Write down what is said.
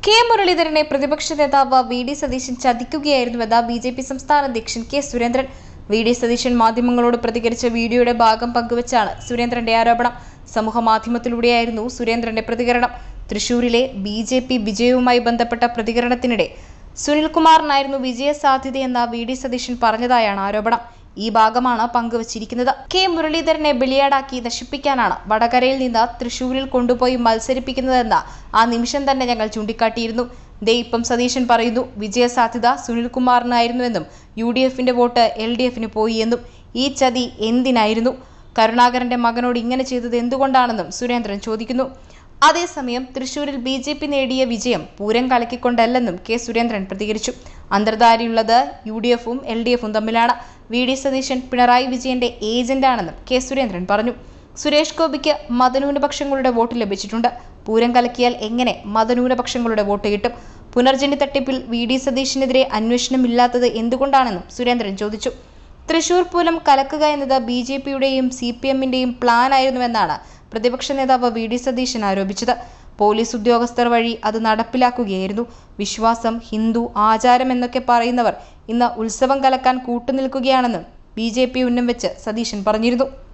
K മുരളീധരനെ പ്രതിപക്ഷ നേതാവ് വി.ഡി. സതീശൻ ചതിക്കുകയായിരുന്നുവെന്ന് ബി.ജെ.പി. സംസ്ഥാന അധ്യക്ഷൻ കെ സുരേന്ദ്രൻ. വി.ഡി. സതീശൻ മാധ്യമങ്ങളോട് പ്രതികരിച്ച വീഡിയോയുടെ ഭാഗം പങ്കുവച്ചാണ് സുരേന്ദ്രന്റെ ആരോപണം. സമൂഹമാധ്യമത്തിലൂടെയായിരുന്നു സുരേന്ദ്രന്റെ പ്രതികരണം. തൃശൂരിലെ ബി.ജെ.പി. വിജയവുമായി ബന്ധപ്പെട്ട പ്രതികരണത്തിനിടെ സുനിൽകുമാറിനായിരുന്നു വിജയ സാധ്യതയെന്ന് വി.ഡി. സതീശൻ പറഞ്ഞതായാണ് ആരോപണം. ഈ ഭാഗമാണ് പങ്കുവച്ചിരിക്കുന്നത്. കെ മുരളീധരനെ ബലിയാടാക്കി നശിപ്പിക്കാനാണ് വടകരയിൽ നിന്ന് തൃശൂരിൽ കൊണ്ടുപോയി മത്സരിപ്പിക്കുന്നതെന്ന് ആ നിമിഷം തന്നെ ഞങ്ങൾ ചൂണ്ടിക്കാട്ടിയിരുന്നു. ദേ ഇപ്പം സതീശൻ പറയുന്നു വിജയ സാധ്യത സുനിൽകുമാറിനായിരുന്നുവെന്നും UDFന്റെ വോട്ട് LDFന് പോയി എന്നും. ഈ ചതി എന്തിനായിരുന്നു? കരുണാകരന്റെ മകനോട് ഇങ്ങനെ ചെയ്തത് എന്തുകൊണ്ടാണെന്നും സുരേന്ദ്രൻ ചോദിക്കുന്നു. അതേസമയം തൃശൂരിൽ BJP നേടിയ വിജയം പൂരം കലക്കിക്കൊണ്ടല്ലെന്നും കെ സുരേന്ദ്രൻ പ്രതികരിച്ചു. അന്തർധാരയുള്ളത് UDFും LDFും തമ്മിലാണ്. വി.ഡി. സതീശൻ പിണറായി വിജയന്റെ ഏജന്റാണെന്നും കെ സുരേന്ദ്രൻ പറഞ്ഞു. സുരേഷ് ഗോപിക്ക് മതന്യൂനപക്ഷങ്ങളുടെ വോട്ട് ലഭിച്ചിട്ടുണ്ട്. പൂരം കലക്കിയാൽ എങ്ങനെ മതന്യൂനപക്ഷങ്ങളുടെ വോട്ട് കിട്ടും? പുനർജനി തട്ടിപ്പിൽ വി.ഡി. സതീശനെതിരെ അന്വേഷണമില്ലാത്തത് എന്തുകൊണ്ടാണെന്നും സുരേന്ദ്രൻ ചോദിച്ചു. തൃശൂർ പൂരം കലക്കുക എന്നത് BJPയുടെയും CPMന്റെയും പ്ലാൻ ആയിരുന്നുവെന്നാണ് പ്രതിപക്ഷ നേതാവ് വി.ഡി. സതീശൻ ആരോപിച്ചത്. പോലീസ് ഉദ്യോഗസ്ഥർ വഴി അത് നടപ്പിലാക്കുകയായിരുന്നു. വിശ്വാസം, ഹിന്ദു ആചാരം എന്നൊക്കെ പറയുന്നവർ ഇന്ന് ഉത്സവം കലക്കാൻ കൂട്ടുനിൽക്കുകയാണെന്നും BJP ഉന്നം വെച്ച് സതീശൻ പറഞ്ഞിരുന്നു.